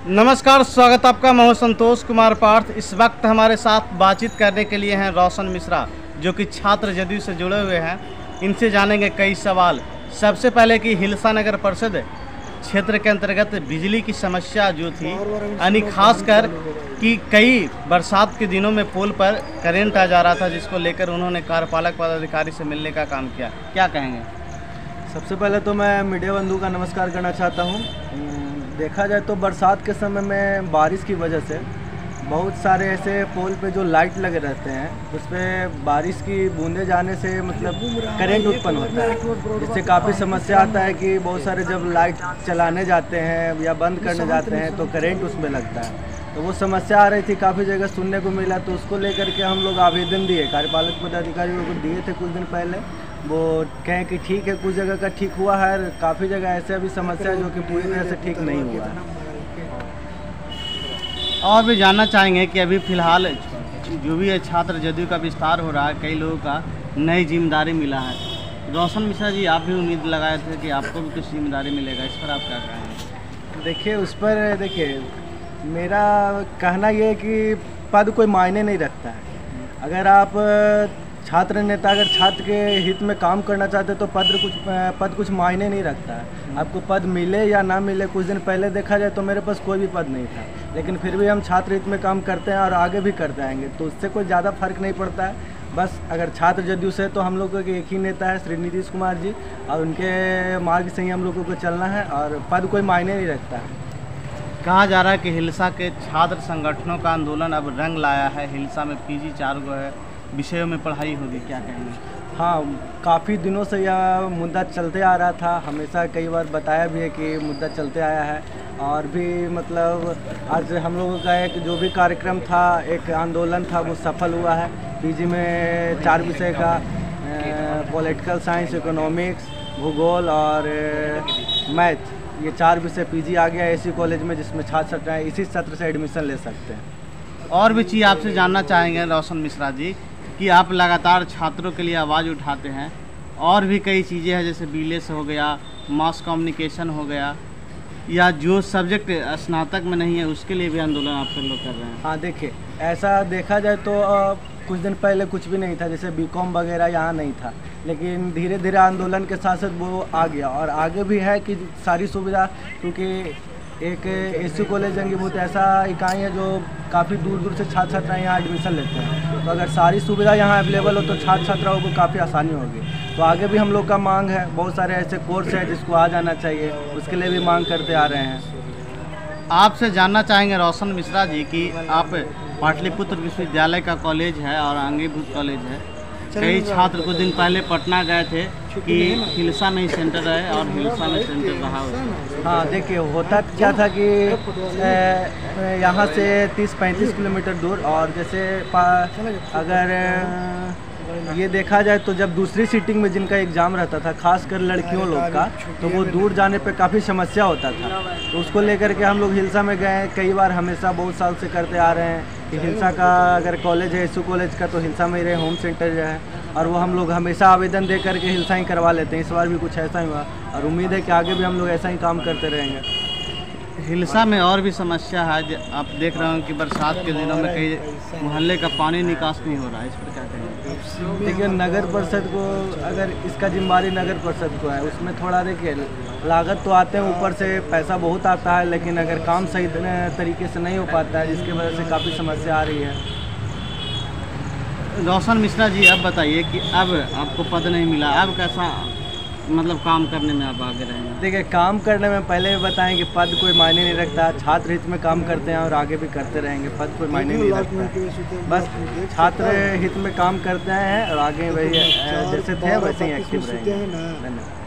नमस्कार, स्वागत आपका। मैं हूं संतोष कुमार पार्थ। इस वक्त हमारे साथ बातचीत करने के लिए हैं रोशन मिश्रा, जो कि छात्र जदयू से जुड़े हुए हैं। इनसे जानेंगे कई सवाल। सबसे पहले कि हिलसा नगर परिषद क्षेत्र के अंतर्गत बिजली की समस्या जो थी, यानी खासकर कि कई बरसात के दिनों में पोल पर करंट आ जा रहा था, जिसको लेकर उन्होंने कार्यपालक पदाधिकारी से मिलने का काम किया। क्या कहेंगे? सबसे पहले तो मैं मीडिया बंधु का नमस्कार करना चाहता हूँ। देखा जाए तो बरसात के समय में बारिश की वजह से बहुत सारे ऐसे पोल पे जो लाइट लगे रहते हैं, उस पर बारिश की बूंदें जाने से मतलब करंट उत्पन्न होता है, जिससे काफ़ी समस्या आता है कि बहुत सारे जब लाइट चलाने जाते हैं या बंद करने जाते हैं तो करंट उसमें लगता है। तो वो समस्या आ रही थी, काफ़ी जगह सुनने को मिला, तो उसको लेकर के हम लोग आवेदन दिए, कार्यपालक पदाधिकारियों को दिए थे कुछ दिन पहले। वो कहें कि ठीक है, कुछ जगह का ठीक हुआ है, काफ़ी जगह ऐसे अभी समस्या है जो कि पूरी तरह से ठीक नहीं हुआ है। और भी जानना चाहेंगे कि अभी फ़िलहाल जो भी है छात्र जदयू का विस्तार हो रहा है, कई लोगों का नई जिम्मेदारी मिला है। रोशन मिश्रा जी, आप भी उम्मीद लगाए थे कि आपको भी कुछ जिम्मेदारी मिलेगा, इस पर आप क्या कहेंगे? देखिए, उस पर देखिए मेरा कहना ये है कि पद कोई मायने नहीं रखता है। अगर आप छात्र नेता अगर छात्र के हित में काम करना चाहते तो पद कुछ मायने नहीं रखता है। आपको पद मिले या ना मिले, कुछ दिन पहले देखा जाए तो मेरे पास कोई भी पद नहीं था, लेकिन फिर भी हम छात्र हित में काम करते हैं और आगे भी करते आएंगे, तो उससे कोई ज़्यादा फर्क नहीं पड़ता है। बस अगर छात्र जदयू से तो हम लोगों के एक ही नेता है, श्री नीतीश कुमार जी, और उनके मार्ग से ही हम लोगों को चलना है और पद कोई मायने नहीं रखता है। कहा जा रहा है कि हिलसा के छात्र संगठनों का आंदोलन अब रंग लाया है। हिलसा में PG 4 गो है विषयों में पढ़ाई होगी, क्या कहेंगे? हाँ, काफ़ी दिनों से यह मुद्दा चलते आ रहा था, हमेशा कई बार बताया भी है कि मुद्दा चलते आया है। और भी मतलब आज हम लोगों का एक जो भी कार्यक्रम था, एक आंदोलन था, वो सफल हुआ है। PG में 4 विषय का पॉलिटिकल साइंस, इकोनॉमिक्स, भूगोल और मैथ, ये 4 विषय PG आ गया ऐसी कॉलेज में, जिसमें छात्र इसी सत्र से एडमिशन ले सकते हैं। और भी चीज़ आपसे जानना चाहेंगे रोशन मिश्रा जी कि आप लगातार छात्रों के लिए आवाज़ उठाते हैं, और भी कई चीज़ें हैं जैसे BLS हो गया, मास कम्युनिकेशन हो गया, या जो सब्जेक्ट स्नातक में नहीं है उसके लिए भी आंदोलन आप लोग कर रहे हैं। हाँ, देखिए, ऐसा देखा जाए तो कुछ दिन पहले कुछ भी नहीं था, जैसे BCom वगैरह यहाँ नहीं था, लेकिन धीरे धीरे आंदोलन के साथ साथ वो आ गया और आगे भी है कि सारी सुविधा, क्योंकि एक SU कॉलेज अंगीभूत ऐसा इकाई है जो काफ़ी दूर दूर से छात्र छात्राएँ यहाँ एडमिशन लेते हैं, तो अगर सारी सुविधा यहाँ अवेलेबल हो तो छात्र छात्राओं को काफ़ी आसानी होगी। तो आगे भी हम लोग का मांग है, बहुत सारे ऐसे कोर्स हैं जिसको आ जाना चाहिए, उसके लिए भी मांग करते आ रहे हैं। आपसे जानना चाहेंगे रोशन मिश्रा जी कि आप पाटलिपुत्र विश्वविद्यालय का कॉलेज है और अंगीभूत कॉलेज है, कई छात्र कुछ दिन पहले पटना गए थे कि हिलसा में ही सेंटर है और हिलसा में सेंटर रहा हो। हाँ, देखिए, होता क्या था कि यहाँ से 30-35 किलोमीटर दूर, और जैसे अगर ये देखा जाए तो जब दूसरी सीटिंग में जिनका एग्ज़ाम रहता था, खासकर लड़कियों लोग का, तो वो दूर जाने पे काफ़ी समस्या होता था, तो उसको लेकर के हम लोग हिलसा में गए कई बार, हमेशा बहुत साल से करते आ रहे हैं कि हिलसा का अगर कॉलेज है SU कॉलेज का, तो हिलसा में ही रहे, होम सेंटर जो है, और वो हम लोग हमेशा आवेदन दे करके हिलसा ही करवा लेते हैं। इस बार भी कुछ ऐसा ही हुआ और उम्मीद है कि आगे भी हम लोग ऐसा ही काम करते रहेंगे। हिलसा में और भी समस्या है, आप देख रहे हो कि बरसात के दिनों में कई मोहल्ले का पानी निकास नहीं हो रहा है, इस पर क्या कहेंगे? देखिए, नगर परिषद को, अगर इसका जिम्मेदारी नगर परिषद को है, उसमें थोड़ा देखिए लागत तो आते हैं, ऊपर से पैसा बहुत आता है, लेकिन अगर काम सही तरीके से नहीं हो पाता है, जिसकी वजह से काफ़ी समस्या आ रही है। रोशन मिश्रा जी, अब बताइए कि अब आपको पद नहीं मिला, अब कैसा मतलब काम करने में आप आगे रहेंगे? देखिए, काम करने में पहले भी बताएं कि पद कोई मायने नहीं रखता, छात्र हित में काम करते हैं और आगे भी करते रहेंगे, पद कोई मायने नहीं रखता, बस छात्र हित में काम करते हैं और आगे वही जैसे थे वैसे ही एक्टिव रहेंगे। धन्यवाद।